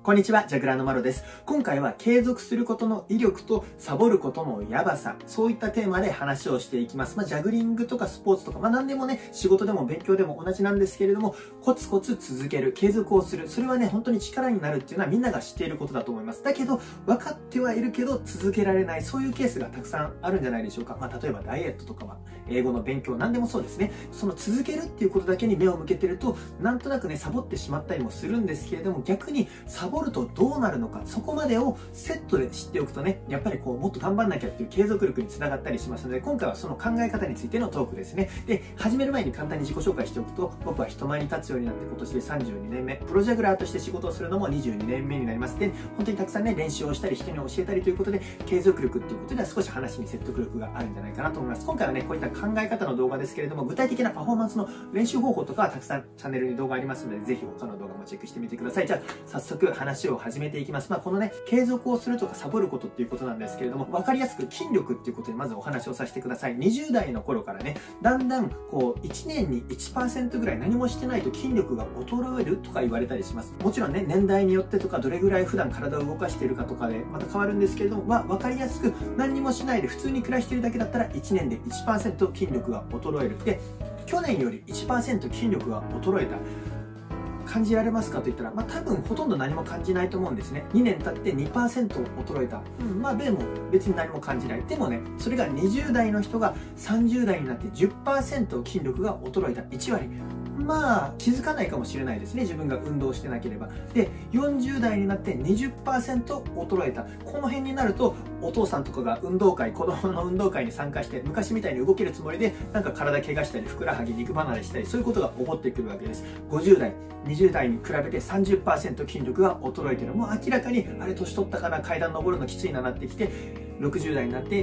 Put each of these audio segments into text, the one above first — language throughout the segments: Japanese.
こんにちは、ジャグラーのマロです。今回は継続することの威力とサボることのやばさ、そういったテーマで話をしていきます。ジャグリングとかスポーツとか、何でもね、仕事でも勉強でも同じなんですけれども、コツコツ続ける、継続をする。それはね、本当に力になるっていうのはみんなが知っていることだと思います。だけど、分かってはいるけど、続けられない、そういうケースがたくさんあるんじゃないでしょうか。例えばダイエットとか英語の勉強、何でもそうですね。その続けるっていうことだけに目を向けてると、なんとなくね、サボってしまったりもするんですけれども、逆にサボるとどうなるのか、そこまでをセットで知っておくとね、やっぱりもっと頑張んなきゃっていう継続力につながったりしますので、今回はその考え方についてのトークですね。で、始める前に簡単に自己紹介しておくと、僕は人前に立つようになって今年で32年目、プロジャグラーとして仕事をするのも22年目になります。で、本当にたくさんね、練習をしたり、人に教えたりということで、継続力っていうことでは少し話に説得力があるんじゃないかなと思います。今回はね、こういった考え方の動画ですけれども、具体的なパフォーマンスの練習方法とかはたくさんチャンネルに動画ありますので、ぜひ他の動画もチェックしてみてください。じゃあ、早速話を始めていきます。このね、継続をするとかサボることっていうことなんですけれども、分かりやすく筋力っていうことでまずお話をさせてください。20代の頃からね、だんだん1年に 1% ぐらい何もしてないと筋力が衰えるとか言われたりします。もちろんね、年代によってとかどれぐらい普段体を動かしているかとかでまた変わるんですけれども、分かりやすく何にもしないで普通に暮らしているだけだったら1年で 1% 筋力が衰える。で、去年より 1% 筋力が衰えた。感じられますかと言ったら、多分ほとんど何も感じないと思うんですね。2年経って 2% 衰えた。でも別に何も感じない。でもね、それが20代の人が30代になって 10% 筋力が衰えた。1割。気づかないかもしれないですね。自分が運動してなければ。で、40代になって 20% 衰えた。この辺になると、お父さんとかが運動会、子供の運動会に参加して、昔みたいに動けるつもりで、体怪我したり、ふくらはぎ、肉離れしたり、そういうことが起こってくるわけです。50代、20代に比べて 30% 筋力が衰えてる。もう明らかに、あれ年取ったかな、階段登るのきついなってきて、60代になって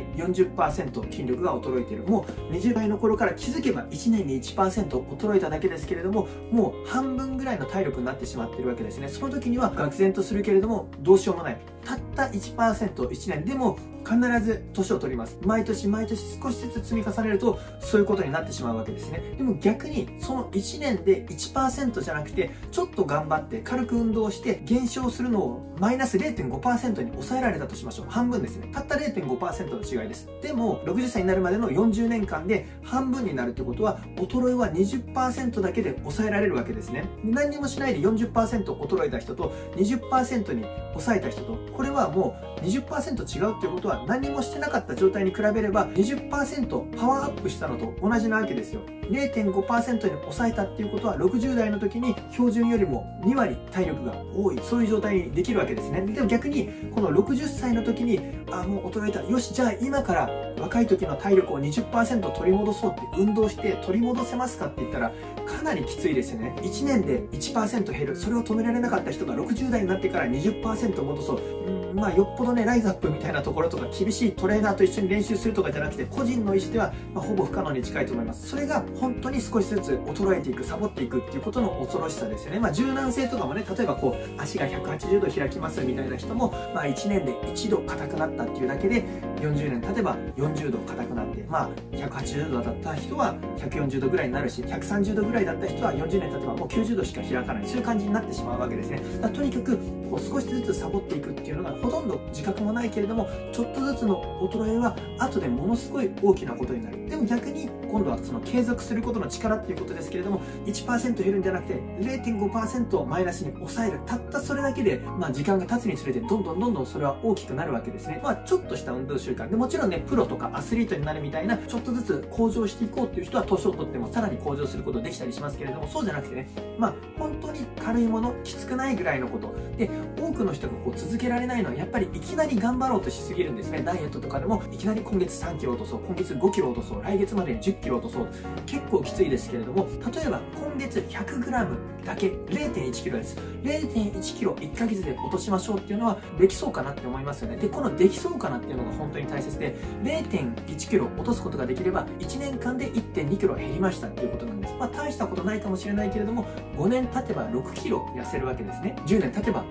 40% 筋力が衰えている。もう20代の頃から気づけば1年に 1% 衰えただけですけれども、もう半分ぐらいの体力になってしまっているわけですね。その時には愕然とするけれども、どうしようもない。たった 1%、1年でも必ず年を取ります。毎年毎年少しずつ積み重ねると、そういうことになってしまうわけですね。でも逆に、その1年で 1% じゃなくて、ちょっと頑張って軽く運動して減少するのをマイナス 0.5% に抑えられたとしましょう。半分ですね。たった 0.5% の違いです。でも、60歳になるまでの40年間で半分になるってことは、衰えは 20% だけで抑えられるわけですね。何にもしないで 40% 衰えた人と 20% に抑えた人と、これはもう 20% 違うっていうことは、何もしてなかった状態に比べれば 20% パワーアップしたのと同じなわけですよ。0.5% に抑えたっていうことは、60代の時に標準よりも2割体力が多い、そういう状態にできるわけですね。でも逆に、この60歳の時に、もう衰えた。よし、じゃあ今から若い時の体力を 20% 取り戻そうって運動して取り戻せますかって言ったら、かなりきついですよね。1年で 1% 減る。それを止められなかった人が60代になってから 20% 戻そう。よっぽどね、ライズアップみたいなところとか、厳しいトレーナーと一緒に練習するとかじゃなくて、個人の意思では、ほぼ不可能に近いと思います。それが本当に少しずつ衰えていく、サボっていくっていうことの恐ろしさですよね。柔軟性とかもね、例えば足が180度開きますみたいな人も、1年で1度硬くなったっていうだけで、40年経てば40度硬くなって、180度だった人は140度ぐらいになるし、130度ぐらいだった人は40年経てばもう90度しか開かない。そういう感じになってしまうわけですね。とにかく、少しずつサボっていくっていうのが、ほとんど自覚もないけれども、ちょっとずつの衰えは後でものすごい大きなことになる。でも逆に今度はその継続することの力っていうことですけれども、 1% 減るんじゃなくて 0.5% マイナスに抑える。たったそれだけで、時間が経つにつれてどんどんそれは大きくなるわけですね。ちょっとした運動習慣で、もちろんね、プロとかアスリートになるみたいな、ちょっとずつ向上していこうっていう人は年を取ってもさらに向上することできたりしますけれども、そうじゃなくてね、本当に軽いもの、きつくないぐらいのことで、多くの人が続けられないのは、やっぱりいきなり頑張ろうとしすぎるんですね。ダイエットとかでも、いきなり今月3キロ落とそう、今月5キロ落とそう、来月までに10キロ落とそう。結構きついですけれども、例えば今月 100g だけ 0.1 キロです。0.1 キロ1ヶ月で落としましょうっていうのはできそうかなって思いますよね。で、このできそうかなっていうのが本当に大切で、0.1 キロ落とすことができれば、1年間で 1.2 キロ減りましたっていうことなんです。大したことないかもしれないけれども、5年経てば6キロ痩せるわけですね。10年経てば12キロ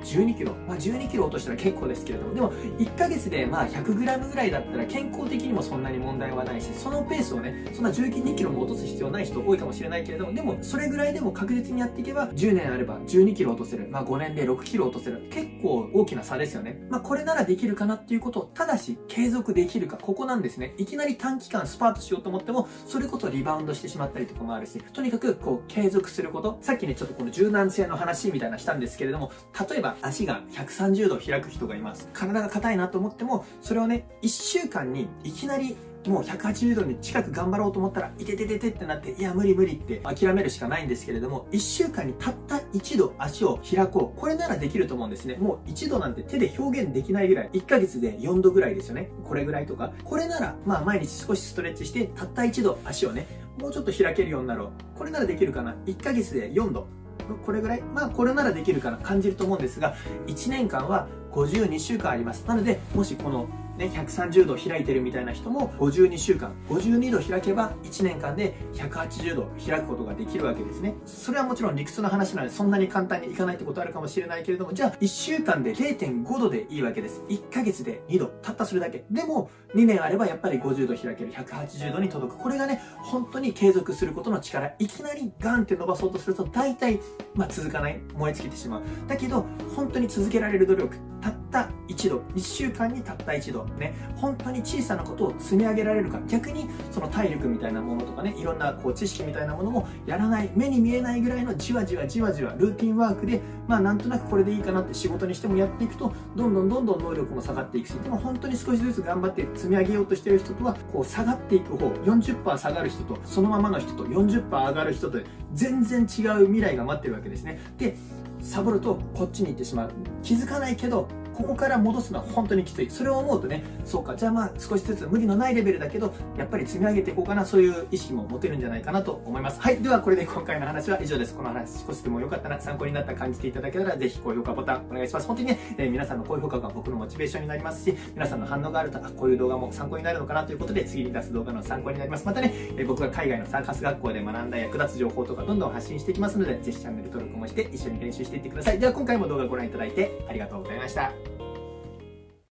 ロ、12キロ落としたら結構ですけれども、でも1ヶ月で100グラムぐらいだったら健康的にもそんなに問題はないし、そのペースをね、そんな12キロも落とす必要ない人多いかもしれないけれども、でもそれぐらいでも確実にやっていけば、10年あれば12キロ落とせる、5年で6キロ落とせる、結構大きな差ですよね。これならできるかなっていうことを、ただし継続できるか、ここなんですね。いきなり短期間スパートしようと思っても、それこそリバウンドしてしまったりとかもあるし、とにかく継続すること。さっきね、ちょっとこの柔軟性の話みたいなしたんですけれども、例えば足が130度開く人がいます。体が硬いなと思っても、それをね、1週間にいきなりもう180度に近く頑張ろうと思ったら、いててててってなって、いや無理無理って諦めるしかないんですけれども、1週間にたった1度足を開こう。これならできると思うんですね。もう1度なんて手で表現できないぐらい、1ヶ月で4度ぐらいですよね。これぐらいとか。これなら、毎日少しストレッチして、たった1度足をね、もうちょっと開けるようになろう。これならできるかな。1ヶ月で4度。これぐらいこれならできるかな感じると思うんですが、1年間は52週間あります。なので、もしこのね、130度開いてるみたいな人も52週間、52度開けば1年間で180度開くことができるわけですね。それはもちろん理屈の話なのでそんなに簡単にいかないってことあるかもしれないけれども、じゃあ1週間で 0.5 度でいいわけです。1ヶ月で2度、たったそれだけ。でも2年あればやっぱり50度開ける、180度に届く。これがね、本当に継続することの力。いきなりガンって伸ばそうとすると大体、続かない。燃え尽きてしまう。だけど、本当に続けられる努力。たった1度、1週間にたった1度。ね、本当に小さなことを積み上げられるか、逆にその体力みたいなものとかね、いろんな知識みたいなものもやらない、目に見えないぐらいのじわじわルーティンワークで、なんとなくこれでいいかなって仕事にしてもやっていくと、どんどん能力も下がっていくし、でも本当に少しずつ頑張って積み上げようとしてる人とは、下がっていく方、40% 下がる人と、そのままの人と 40% 上がる人と、全然違う未来が待ってるわけですね。で、サボるとこっちに行ってしまう。気づかないけど、ここから戻すのは本当にきつい。それを思うとね、そうか、じゃあ少しずつ無理のないレベルだけど、やっぱり積み上げていこうかな、そういう意識も持てるんじゃないかなと思います。はい。ではこれで今回の話は以上です。この話少しでも良かったな、参考になった感じていただけたら、ぜひ高評価ボタンお願いします。本当にね、皆さんの高評価が僕のモチベーションになりますし、皆さんの反応があると、こういう動画も参考になるのかなということで、次に出す動画の参考になります。またね、僕が海外のサーカス学校で学んだ役立つ情報とかどんどん発信していきますので、ぜひチャンネル登録もして一緒に練習していってください。では今回も動画をご覧いただいてありがとうございました。